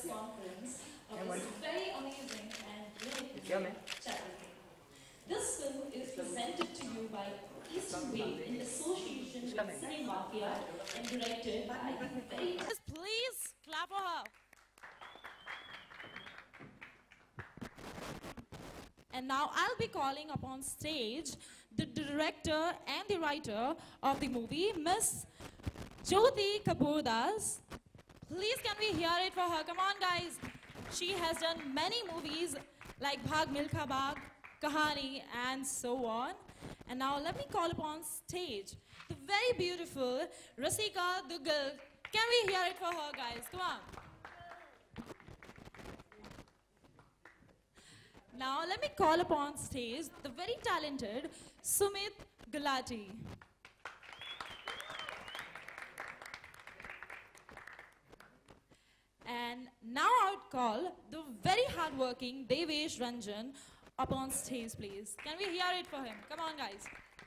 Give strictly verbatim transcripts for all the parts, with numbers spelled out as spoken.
this conference uh, was very amazing and really challenging. This film is presented to you by Eastern Wave in association with Cine Mafia and directed by the very... Please clap for her. And now I'll be calling upon stage the director and the writer of the movie, Miss Jyoti Kapoor Das. Please can we hear it for her? Come on guys. She has done many movies like Bhag Milkha Bhag, Kahani and so on. And now let me call upon stage the very beautiful Rasika Duggal. Can we hear it for her guys? Come on. Now let me call upon stage the very talented Sumit Gulati. And now I would call the very hardworking Devesh Ranjan upon stage, please. Can we hear it for him? Come on, guys.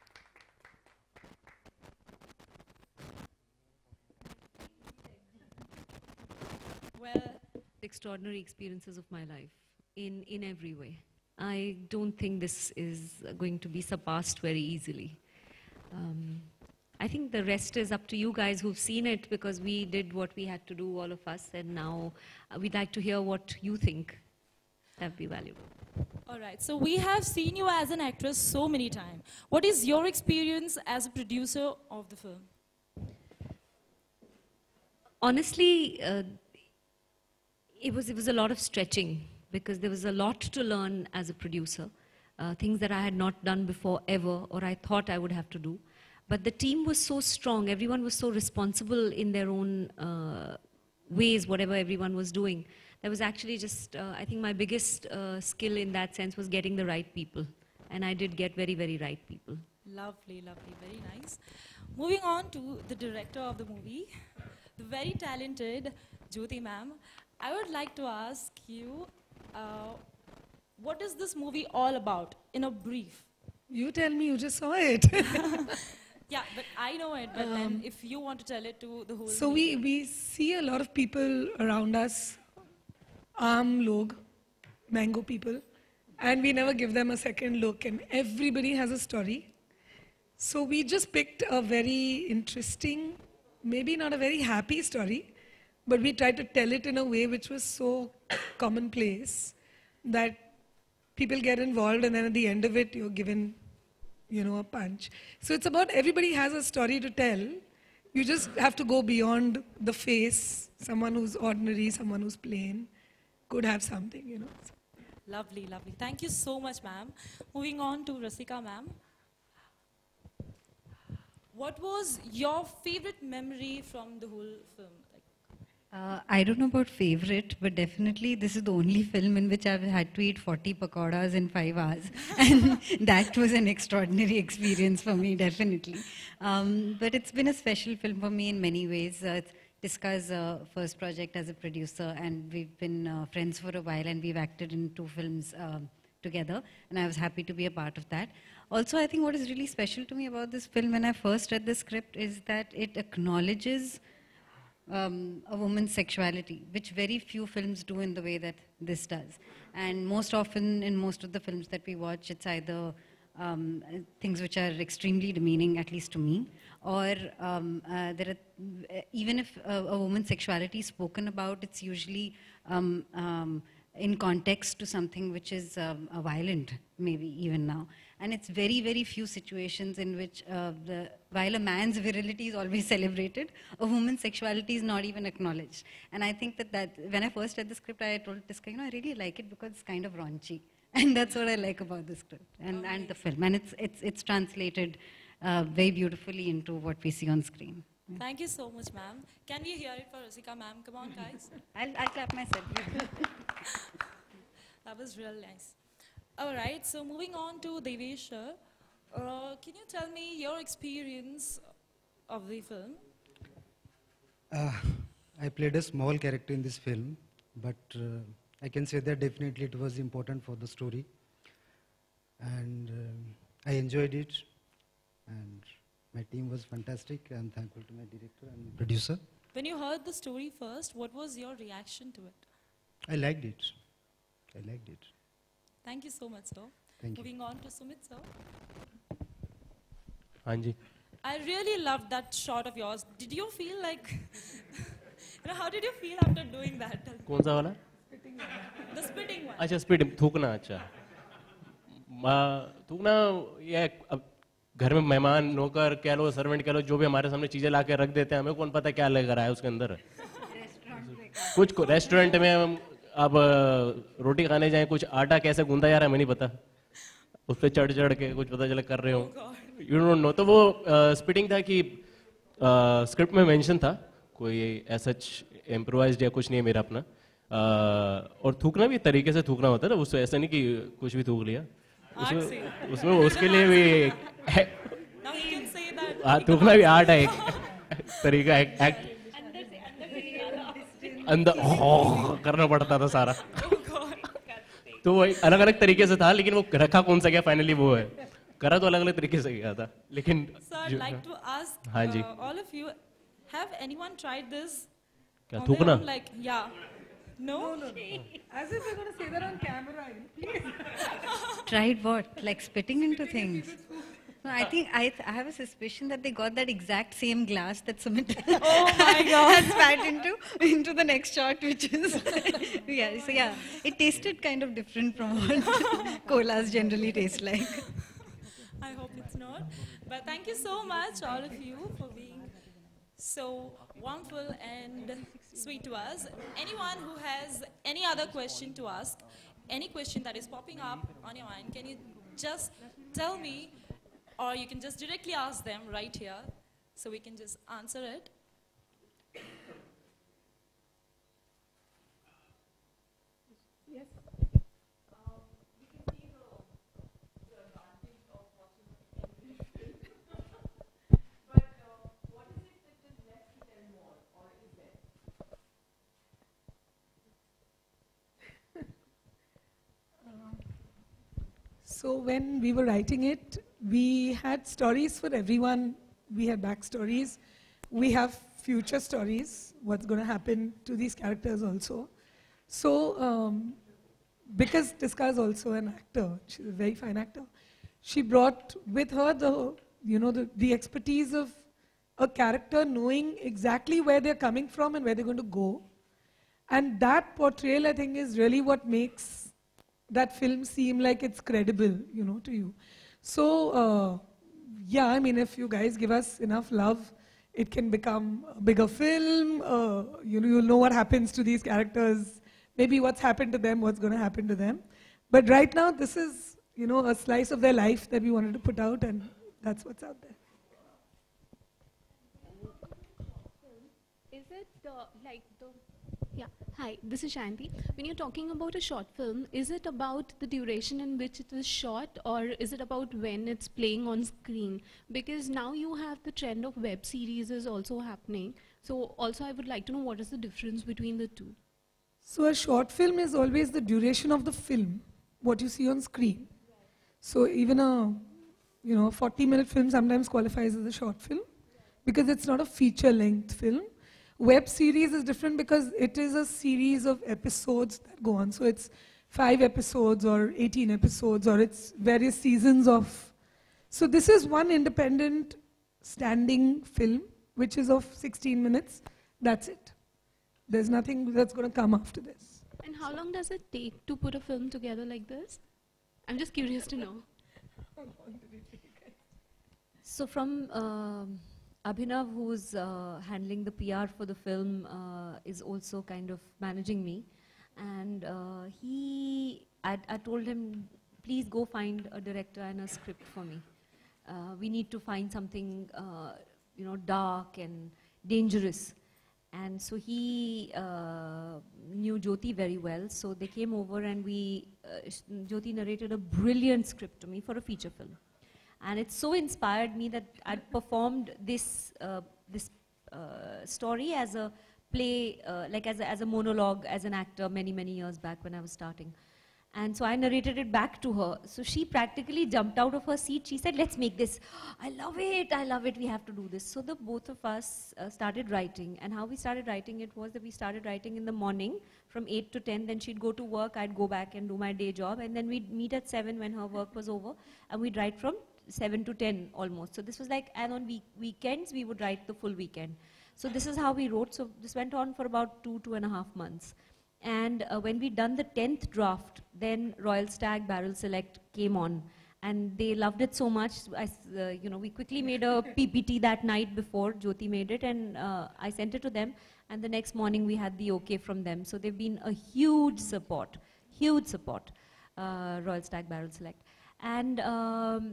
Well, extraordinary experiences of my life in, in every way. I don't think this is going to be surpassed very easily. Um, I think the rest is up to you guys who've seen it, because we did what we had to do, all of us, and now uh, we'd like to hear what you think. That'd be valuable. All right, so we have seen you as an actress so many times. What is your experience as a producer of the film? Honestly, uh, it was, it was a lot of stretching, because there was a lot to learn as a producer, uh, things that I had not done before ever, or I thought I would have to do. But the team was so strong, everyone was so responsible in their own uh, ways, whatever everyone was doing. That was actually just, uh, I think my biggest uh, skill in that sense was getting the right people. And I did get very, very right people. Lovely, lovely, very nice. Moving on to the director of the movie, the very talented Jyoti ma'am. I would like to ask you, uh, what is this movie all about, in a brief? You tell me, you just saw it. Yeah, but I know it, but um, then if you want to tell it to the whole... So we, we see a lot of people around us, aam log, mango people, and we never give them a second look, and everybody has a story. So we just picked a very interesting, maybe not a very happy story, but we tried to tell it in a way which was so commonplace that people get involved, and then at the end of it, you're given, you know, a punch. So it's about everybody has a story to tell. You just have to go beyond the face. Someone who's ordinary, someone who's plain, could have something, you know. Lovely, lovely. Thank you so much, ma'am. Moving on to Rasika, ma'am. What was your favorite memory from the whole film? Uh, I don't know about favorite, but definitely this is the only film in which I've had to eat forty pakoras in five hours. And that was an extraordinary experience for me, definitely. Um, but it's been a special film for me in many ways. Uh, it's Tiska's uh, first project as a producer, and we've been uh, friends for a while, and we've acted in two films um, together, and I was happy to be a part of that. Also, I think what is really special to me about this film when I first read the script is that it acknowledges Um, a woman's sexuality, which very few films do in the way that this does. And most often in most of the films that we watch, it's either um, things which are extremely demeaning, at least to me, or um, uh, there are, even if a, a woman's sexuality is spoken about, it's usually um, um, in context to something which is um, uh, violent, maybe even now. And it's very, very few situations in which, uh, the, while a man's virility is always celebrated, a woman's sexuality is not even acknowledged. And I think that, that when I first read the script, I told Tiska, you know, I really like it because it's kind of raunchy. And that's what I like about the script and, okay. and the film. And it's, it's, it's translated uh, very beautifully into what we see on screen. Yeah. Thank you so much, ma'am. Can we hear it for Rasika, ma'am? Come on, guys. I'll, I'll clap myself. That was real nice. All right, so moving on to Devesh, uh, can you tell me your experience of the film? Uh, I played a small character in this film, but uh, I can say that definitely it was important for the story. And uh, I enjoyed it, and my team was fantastic. I'm thankful to my director and producer. When you heard the story first, what was your reaction to it? I liked it. I liked it. Thank you so much, sir. Thank you. Moving on to Sumit, sir. Anji. I really loved that shot of yours. Did you feel like, you know, how did you feel after doing that? कौन सा वाला? The spitting one. अच्छा speed थूकना अच्छा मा- थूकना ये अब घर में मेहमान नौकर कह लो सर्वेंट कह लो जो भी हमारे सामने चीजें ला के रख देते हैं हमें कौन पता क्या लग रहा है उसके अंदर कुछ रेस्टोरेंट में हम अब रोटी खाने जाएं कुछ आटा कैसे गूंदा जा रहा है हमें नहीं पता उस पर चढ़ चढ़ के कुछ पता चला कर रहे हो यू डोंट नो तो वो स्पिटिंग था कि स्क्रिप्ट में मेंशन था कोई ऐसा इम्प्रोवाइज्ड या कुछ नहीं है मेरा अपना uh, और थूकना भी तरीके से थूकना होता है ना उससे ऐसा नहीं कि कुछ भी थूक लिया उसमें उसमें उसके लिए भी Now he can say that. हाँ थूकना भी आर्ट है एक तरीका एक एक्ट अंदर करना पड़ता था सारा तो वो अलग अलग तरीके से था लेकिन वो रखा कौन सा गया फाइनली वो है करा तो अलग अलग तरीके से गया था लेकिन So I'd like to ask हाँ जी uh, all of you, have anyone tried this? क्या on their थूकना own? Like, yeah. No? No, no, no. As if we're going to say that on camera. Please. Tried what? Like spitting into things? No, I think I, th- I have a suspicion that they got that exact same glass that Sumit Oh my God. had spat into into the next shot, which is yeah. So yeah, it tasted kind of different from what colas generally taste like. I hope it's not. But thank you so much, all of you, for being so warmful and sweet to us. Anyone who has any other question to ask, any question that is popping up on your mind, can you just tell me, or you can just directly ask them right here, so we can just answer it. So when we were writing it, we had stories for everyone. We had backstories. We have future stories, what's going to happen to these characters also. So um, because Tiska is also an actor, she's a very fine actor, she brought with her the, you know, the, the expertise of a character knowing exactly where they're coming from and where they're going to go. And that portrayal, I think, is really what makes that film seem like it's credible, you know, to you. So, uh, yeah, I mean, if you guys give us enough love, it can become a bigger film. Uh, you know, you'll know what happens to these characters, maybe what's happened to them, what's going to happen to them. But right now, this is, you know, a slice of their life that we wanted to put out, and that's what's out there. Is it uh, like the... Yeah, hi, this is Shanti. When you're talking about a short film, is it about the duration in which it is shot, or is it about when it's playing on screen? Because now you have the trend of web series is also happening. So also I would like to know what is the difference between the two. So a short film is always the duration of the film, what you see on screen. So even a, you know, forty minute film sometimes qualifies as a short film because it's not a feature length film. Web series is different because it is a series of episodes that go on. So it's five episodes or eighteen episodes, or it's various seasons of. So this is one independent standing film, which is of sixteen minutes. That's it. There's nothing that's going to come after this. And how long does it take to put a film together like this? I'm just curious to know. So from um Abhinav, who's uh, handling the P R for the film, uh, is also kind of managing me. And uh, he, I, I told him, please go find a director and a script for me. Uh, we need to find something, uh, you know, dark and dangerous. And so he uh, knew Jyoti very well. So they came over and we, uh, Jyoti narrated a brilliant script to me for a feature film. And it so inspired me that I performed this uh, this uh, story as a play, uh, like as a, as a monologue, as an actor many, many years back when I was starting. And so I narrated it back to her. So she practically jumped out of her seat. She said, let's make this. I love it, I love it, we have to do this. So the both of us uh, started writing. And how we started writing it was that we started writing in the morning from eight to ten. Then she'd go to work, I'd go back and do my day job. And then we'd meet at seven when her work was over. And we'd write from seven to ten almost. So this was like, and on week weekends, we would write the full weekend. So this is how we wrote. So this went on for about two, two and a half months. And uh, when we'd done the tenth draft, then Royal Stag Barrel Select came on. And they loved it so much, I, uh, you know, we quickly made a P P T that night before Jyoti made it, and uh, I sent it to them. And the next morning we had the okay from them. So they've been a huge support, huge support, uh, Royal Stag Barrel Select. And um,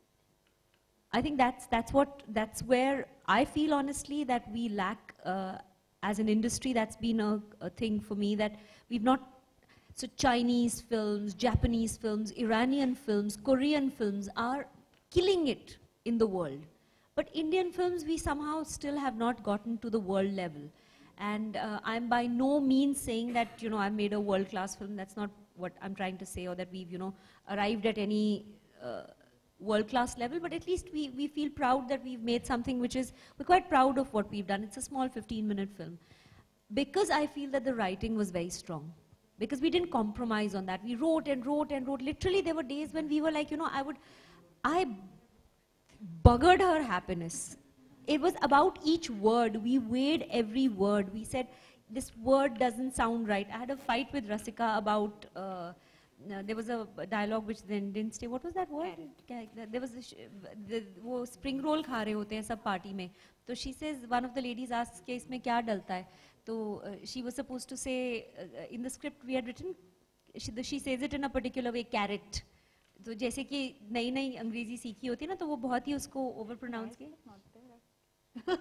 I think that's, that's, what, that's where I feel honestly that we lack uh, as an industry. That's been a, a thing for me, that we've not, so Chinese films, Japanese films, Iranian films, Korean films are killing it in the world. But Indian films, we somehow still have not gotten to the world level. And uh, I'm by no means saying that, you know, I've made a world-class film. That's not what I'm trying to say, or that we've, you know, arrived at any uh, world-class level, but at least we, we feel proud that we've made something which is, we're quite proud of what we've done. It's a small fifteen minute film. Because I feel that the writing was very strong. Because we didn't compromise on that. We wrote and wrote and wrote. Literally there were days when we were like, you know, I would, I buggered her happiness. It was about each word. We weighed every word. We said, this word doesn't sound right. I had a fight with Rasika about, uh, Uh, there was a dialogue which then didn't stay. What was that word? There was a sh the, वो spring roll खा रहे होते हैं सब party में. तो she says, one of the ladies asks कि इसमें क्या डलता है? तो uh, she was supposed to say uh, in the script we had written, she, the, she says it in a particular way, carrot. तो जैसे कि नई नई अंग्रेजी सीखी होती है ना, तो वो बहुत ही उसको over pronounce किया.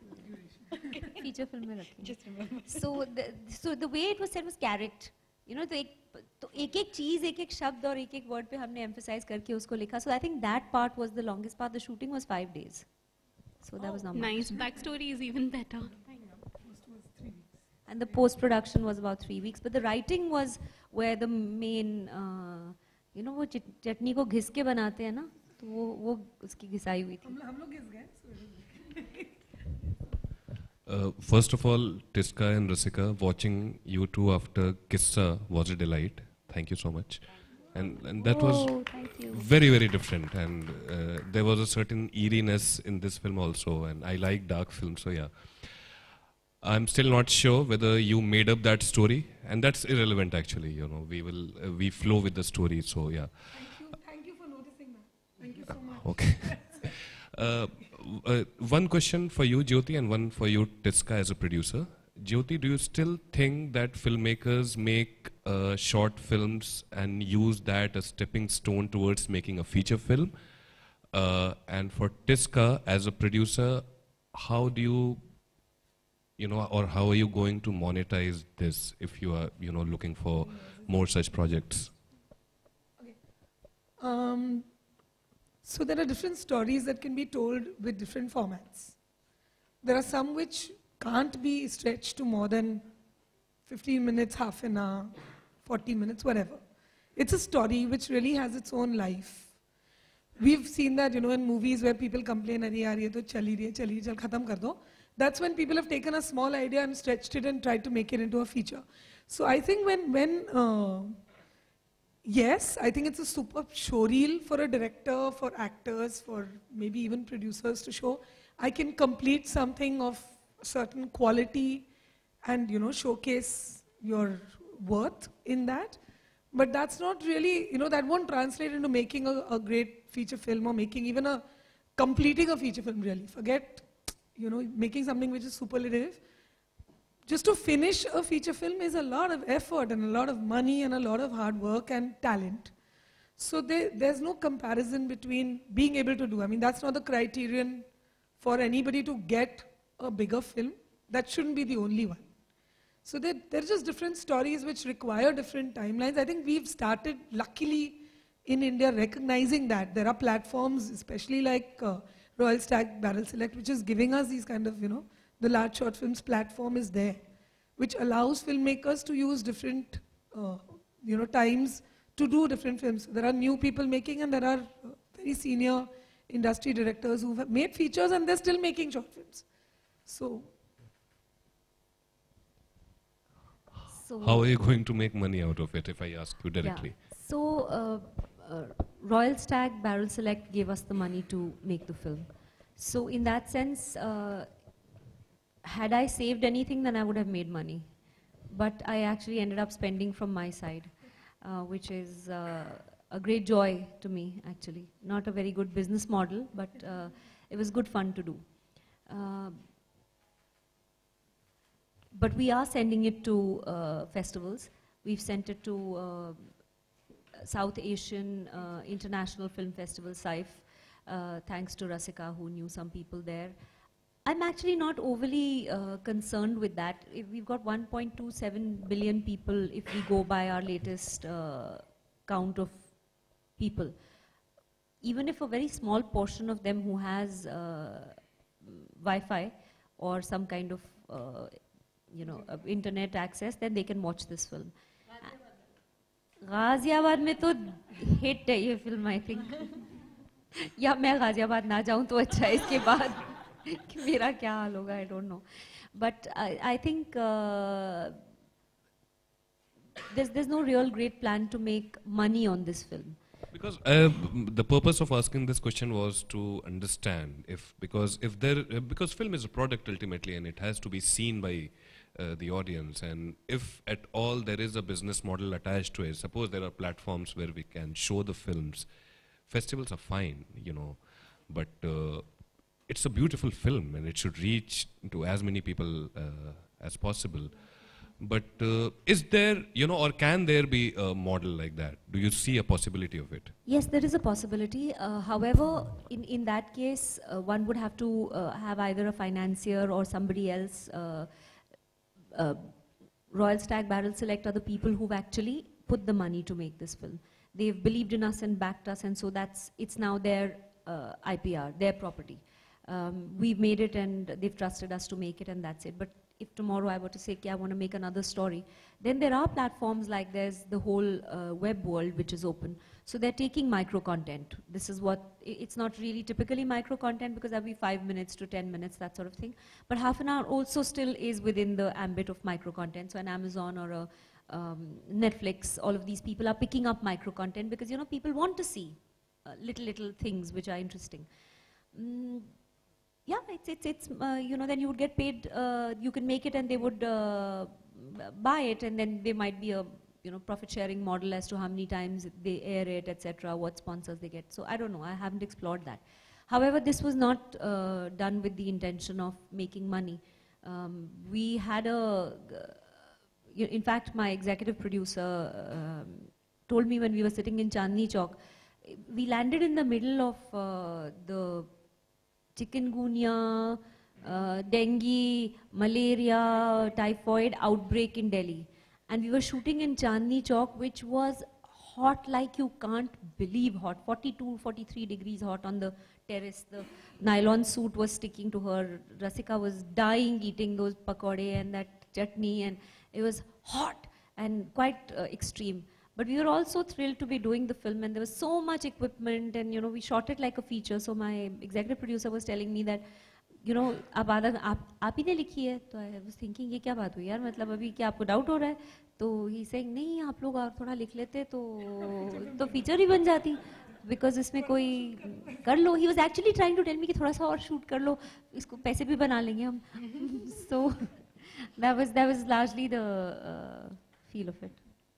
Feature film में रखी. So the so the way it was said was carrot. You know, तो एक तो एक एक चीज, एक एक शब्द और एक एक वर्ड पे हमने emphasize करके उसको लिखा. So I think that part was the longest part. The shooting was five days. So that was not much. Nice. Backstory is even better. And the post-production was about three weeks. But the writing was where the main, uh, you know, वो चटनी को घिस के बनाते हैं ना, तो वो वो उसकी घिसाई हुई थी. हम लोग घिस गए. Uh, first of all, Tiska and Rasika, watching you two after Kissa was a delight. Thank you so much. And, and that oh, was very, very different. And uh, there was a certain eeriness in this film also. And I like dark films, so yeah. I'm still not sure whether you made up that story. And that's irrelevant, actually. You know, we will uh, we flow with the story, so yeah. Thank you, thank you for noticing that. Thank you so much. Okay. uh, Uh, one question for you, Jyoti, and one for you, Tiska, as a producer. Jyoti, do you still think that filmmakers make uh, short films and use that as stepping stone towards making a feature film? Uh, and for Tiska, as a producer, how do you, you know, or how are you going to monetize this if you are, you know, looking for more such projects? Okay. Um, So there are different stories that can be told with different formats. There are some which can't be stretched to more than fifteen minutes, half an hour, forty minutes, whatever. It's a story which really has its own life. We've seen that, you know, in movies where people complain, "Arey yaar, ye to chal hi rahi hai, chal hi chal khatam kar do." That's when people have taken a small idea and stretched it and tried to make it into a feature. So I think when when uh, yes, I think it's a superb showreel for a director, for actors, for maybe even producers to show. I can complete something of a certain quality and, you know, showcase your worth in that. But that's not really, you know, that won't translate into making a, a great feature film or making even a, completing a feature film really. Forget, you know, making something which is superlative. Just to finish a feature film is a lot of effort and a lot of money and a lot of hard work and talent. So there, there's no comparison between being able to do. I mean, that's not the criterion for anybody to get a bigger film. That shouldn't be the only one. So there, there are just different stories which require different timelines. I think we've started, luckily, in India, recognizing that. There are platforms, especially like uh, Royal Stag Barrel Select, which is giving us these kind of, you know, the large short films platform is there, which allows filmmakers to use different, uh, you know, times to do different films. There are new people making, and there are uh, very senior industry directors who have made features and they're still making short films. So, so how are you going to make money out of it, if I ask you directly? Yeah. So, uh, uh, Royal Stag Barrel Select gave us the money to make the film. So, in that sense, uh, had I saved anything, then I would have made money. But I actually ended up spending from my side, uh, which is uh, a great joy to me, actually. Not a very good business model, but uh, it was good fun to do. Uh, but we are sending it to uh, festivals. We've sent it to uh, South Asian uh, International Film Festival, SAIF, uh, thanks to Rasika, who knew some people there. I'm actually not overly uh, concerned with that. If we've got one point two seven billion people if we go by our latest uh, count of people. Even if a very small portion of them who has uh, Wi-Fi or some kind of uh, you know, uh, internet access, then they can watch this film. Ghaziabad mein to hit hai ye film, I think. या मैं गाजियाबाद ना जाऊं तो अच्छा है इसके बाद कि मेरा क्या हाल होगा, I don't know. But I, I think uh, there's, there's no real great plan to make money on this film. Because uh, the purpose of asking this question was to understand if, because if there, uh, because film is a product ultimately and it has to be seen by uh, the audience, and if at all there is a business model attached to it, suppose there are platforms where we can show the films, festivals are fine, you know, but uh, it's a beautiful film and it should reach to as many people uh, as possible. But uh, is there, you know, or can there be a model like that? Do you see a possibility of it? Yes, there is a possibility. Uh, however, in, in that case, uh, one would have to uh, have either a financier or somebody else. Uh, uh, Royal Stag Barrel Select are the people who've actually put the money to make this film. They've believed in us and backed us, and so that's, it's now their uh, I P R, their property. Um, we've made it and they've trusted us to make it, and that's it. But if tomorrow I were to say, okay, I want to make another story, then there are platforms like there's the whole uh, web world which is open. So they're taking micro content. This is what, it's not really typically micro content because that'll be five minutes to ten minutes, that sort of thing. But half an hour also still is within the ambit of micro content. So an Amazon or a um, Netflix, all of these people are picking up micro content because, you know, people want to see uh, little, little things which are interesting. Mm, Yeah, it's, it's, it's uh, you know, then you would get paid, uh, you can make it and they would uh, buy it, and then there might be a, you know, profit sharing model as to how many times they air it, et cetera, what sponsors they get. So I don't know, I haven't explored that. However, this was not uh, done with the intention of making money. Um, we had a, uh, in fact, my executive producer um, told me when we were sitting in Chandni Chowk, we landed in the middle of uh, the chikungunya, uh, dengue, malaria, typhoid outbreak in Delhi. And we were shooting in Chandni Chowk, which was hot like you can't believe hot, forty-two, forty-three degrees hot on the terrace. The nylon suit was sticking to her. Rasika was dying eating those pakode and that chutney, and it was hot and quite uh, extreme. But we were also thrilled to be doing the film, and there was so much equipment, and you know, we shot it like a feature. So my executive producer was telling me that, you know, आप आधा आप आप ही ने लिखी है. तो I was thinking ये क्या बात हुई यार, मतलब अभी क्या आपको डाउट हो रहा है? तो he saying नहीं, आप लोग और थोड़ा लिख लेते तो तो फीचर ही बन जाती. Because इसमें कोई कर लो. He was actually trying to tell me कि थोड़ा सा और shoot कर लो, इसको पैसे भी बना लेंगे हम. So that was that was largely the uh, feel of it.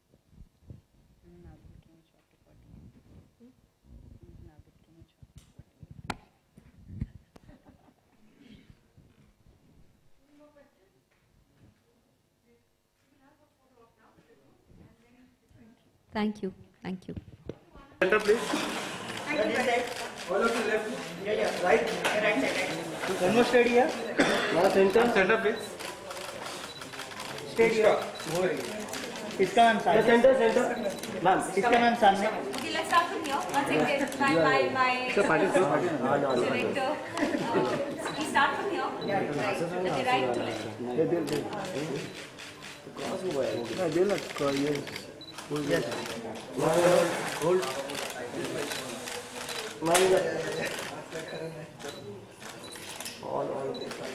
Thank you. Thank you. Center, please. All of you left. Yeah, yeah. Right. Right side. One more steady here. Now center. Center, please. Steady here. इसका ma'am सामने. Center, center. Ma'am इसका ma'am सामने. Okay, let's start from here. One second. My my my. Sir, party, sir, party. Director. We start from here. Right. Okay, right to left. ये दिल दिल. कहाँ से हुआ है? ना दिल लटका ये. Yes. Hold. Mind. All, all.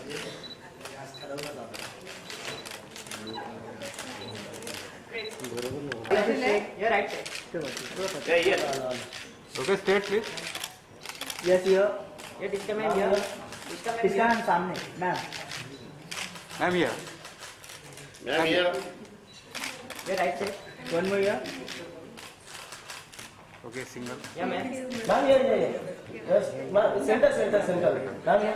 Yeah, right side. Yeah, here. Okay, straight, please. Yes, here. Yeah, इसका मैम here. इसका मैम सामने, मैम. Ma'am here. Ma'am here. Yeah, right side. One more here. Okay, single. Yeah, ma'am. Ma'am here, here, here. Yes, ma'am. Center, center, center. Ma'am here.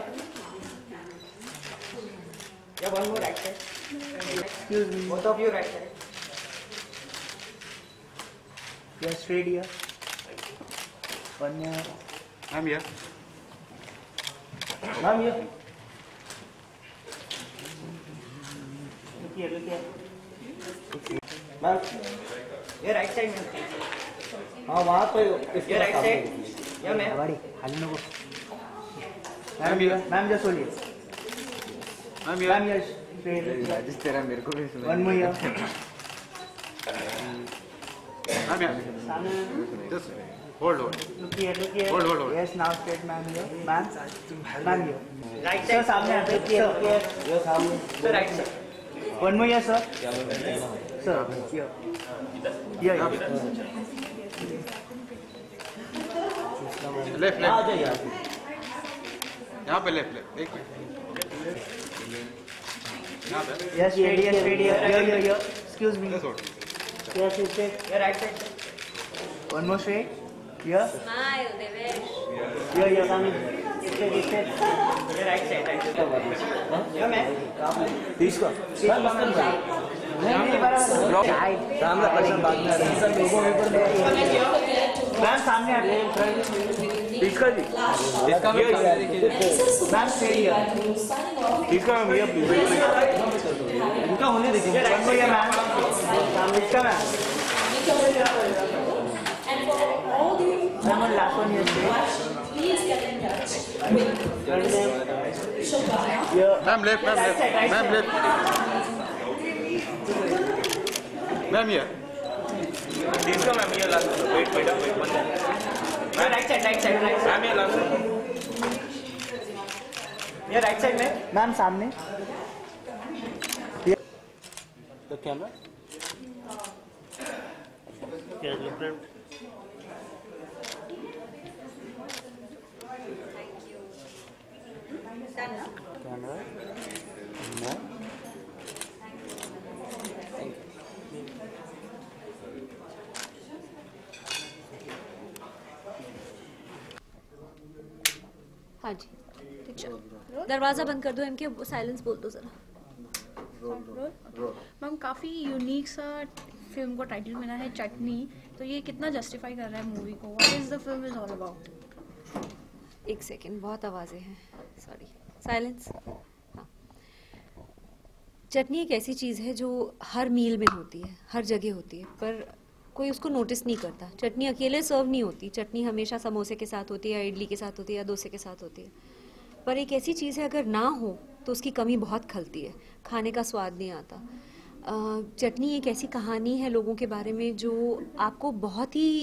Yeah, one more right side. Excuse me. Both of you right side. Yeah, straight here. One more. Ma'am here. Ma'am here. Look here, look here. Ma'am. ये right side में. हाँ वहाँ पे. ये right side. या मैं. हमारी हाली नको. Ma'am here. Ma'am just hold it. Ma'am here. Ma'am here. Straight. जिस तरह मेरे को भी सुना. One more here. Ma'am here. Just hold, hold. Look here, look here. Hold, hold, hold. Yes, now straight, ma'am here. Ma'am. Ma'am here. Right side. Sir, सामने आते हैं. Sir, here. Yes, सामने. Sir, right side. One more here, sir. Sir, here. Here, here. Left, uh left. जाइए आप. यहाँ पे left, left. एक minute. यहाँ पे. Yes, straight here, straight here. Here, here, here. Excuse me. Just hold. Yes, straight. Here, right side. One more straight. Here. Smile, Devesh. Here, here, Sami. Straight, straight. Here, right side, right side. Here, ma'am. తీసుకో. Ma'am, ma'am, ma'am. सामने पड़ेगी बाद में sir लोगों के ऊपर ma'am सामने आते हैं इसका जी इसका मैम मैम सही है इसका मैम ये प्लीज इनका होने दीजिए वन को ये मैम सामने इसका मैम मैम और लास्ट वन ये Please get in touch with Shobhana. Ma'am left, ma'am left. Ma'am left. Ma'am here. इसका मैम ये last wait wait wait one ma'am right side right side right ma'am ये last ये right side में ma'am सामने the camera क्या different camera no हाँ जी दरवाजा बंद कर दो इनके साइलेंस बोल दो जरा. मैम काफ़ी यूनिक सा फिल्म को टाइटल मिला है चटनी, तो ये कितना जस्टिफाई कर रहा है मूवी को? What is the film is all about? एक सेकेंड, बहुत आवाज़ें हैं, सॉरी. साइलेंस. हाँ, चटनी एक ऐसी चीज़ है जो हर मील में होती है, हर जगह होती है, पर कोई उसको नोटिस नहीं करता. चटनी अकेले सर्व नहीं होती, चटनी हमेशा समोसे के साथ होती है, या इडली के साथ होती है, या डोसे के साथ होती है. पर एक ऐसी चीज़ है अगर ना हो तो उसकी कमी बहुत खलती है, खाने का स्वाद नहीं आता. चटनी एक ऐसी कहानी है लोगों के बारे में जो आपको बहुत ही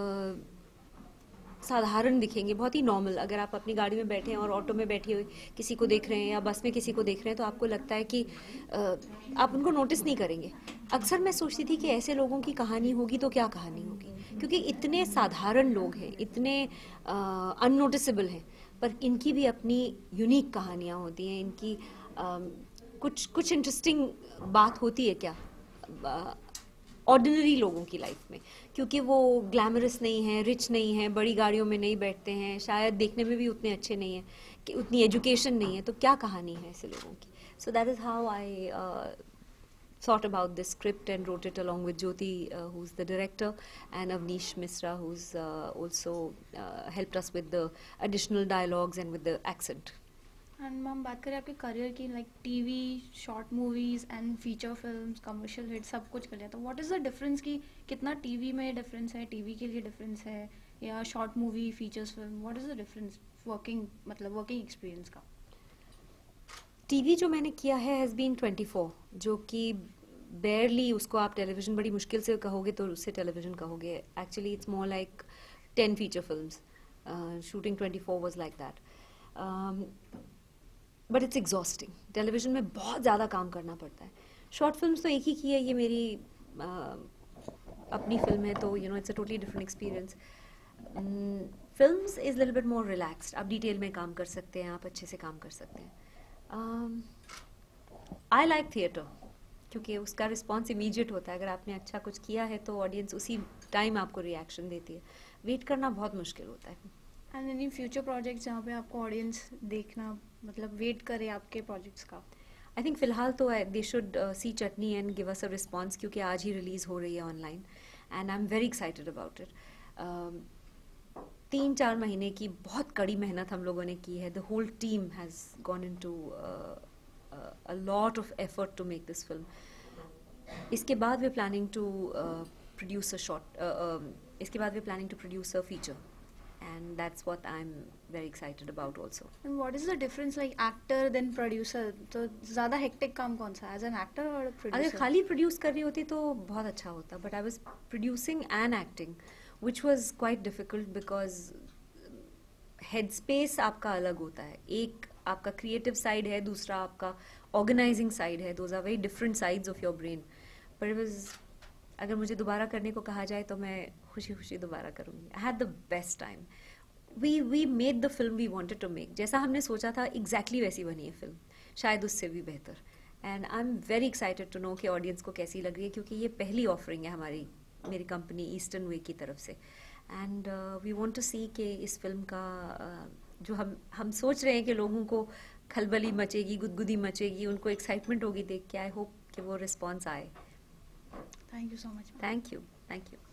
साधारण दिखेंगे, बहुत ही नॉर्मल. अगर आप अपनी गाड़ी में बैठे हैं और ऑटो में बैठे हुए किसी को देख रहे हैं या बस में किसी को देख रहे हैं तो आपको लगता है कि आप उनको नोटिस नहीं करेंगे. अक्सर मैं सोचती थी कि ऐसे लोगों की कहानी होगी तो क्या कहानी होगी, क्योंकि इतने साधारण लोग हैं, इतने अननोटिसेबल हैं, पर इनकी भी अपनी यूनिक कहानियाँ होती हैं. इनकी आ, कुछ कुछ इंटरेस्टिंग बात होती है क्या ऑर्डिनरी लोगों की लाइफ में, क्योंकि वो ग्लैमरस नहीं है, रिच नहीं है, बड़ी गाड़ियों में नहीं बैठते हैं, शायद देखने में भी उतने अच्छे नहीं हैं, कि उतनी एजुकेशन नहीं है, तो क्या कहानी है ऐसे लोगों की. So that is how I thought about this script and wrote it along with Jyoti, uh, who's the director, and Avnish Misra, who's uh, also uh, helped us with the additional dialogues and with the accent. And ma'am बात करें आपके career की, like TV, short movies and feature films, commercial hit, सब कुछ कर लिया, तो what is the difference की कितना टीवी में डिफरेंस है, टीवी के लिए डिफरेंस है, या short movie, features film, what is the difference working, मतलब वर्किंग एक्सपीरियंस का? टीवी जो मैंने किया है हैज़ बीन ट्वेंटी फोर, जो कि barely उसको आप television बड़ी मुश्किल से कहोगे तो उससे television कहोगे. Actually, it's more like ten feature films. Uh, shooting twenty-four was like that. Um, but it's exhausting. Television में बहुत ज़्यादा काम करना पड़ता है. Short films तो एक ही की है, ये मेरी uh, अपनी film है तो you know it's a totally different experience. Um, films is a little bit more relaxed. आप detail में काम कर सकते हैं, आप अच्छे से काम कर सकते हैं. Um, I like theatre क्योंकि उसका response immediate होता है. अगर आपने अच्छा कुछ किया है तो audience उसी time आपको reaction देती है. Wait करना बहुत मुश्किल होता है. And any future projects जहाँ पे आपको audience देखना मतलब wait करे आपके projects का? I think फिलहाल तो they should uh, see Chutney and give us a response क्योंकि आज ही release हो रही है online and I'm very excited about it. Um, तीन चार महीने की बहुत कड़ी मेहनत हम लोगों ने की है. The whole team has gone into uh, uh, a lot of effort to make this film. इसके बाद we're planning to uh, produce a short. Uh, um, इसके बाद we're planning to produce a feature, and that's what I'm very excited about also. And what is the difference like actor then producer? तो ज़्यादा hectic काम कौन सा है? As an actor or a producer? अगर खाली produce कर रही होती तो बहुत अच्छा होता. But I was producing and acting, which was quite difficult because headspace आपका अलग होता है. एक आपका creative side है, दूसरा आपका organizing side है. Those are very different sides of your brain. But it was, अगर मुझे दोबारा करने को कहा जाए तो मैं खुशी खुशी दोबारा करूँगी. I had the best time. We we made the film we wanted to make. जैसा हमने सोचा था exactly वैसी बनी है film. शायद उससे भी बेहतर. And I'm very excited to know कि audience को कैसी लग रही है क्योंकि ये पहली offering है हमारी मेरी कंपनी ईस्टर्न वे की तरफ से. And we want to see कि इस फिल्म का uh, जो हम हम सोच रहे हैं कि लोगों को खलबली मचेगी, गुदगुदी मचेगी, उनको एक्साइटमेंट होगी देख के. आई होप कि वो रिस्पॉन्स आए. Thank you so much. Thank you. Thank you.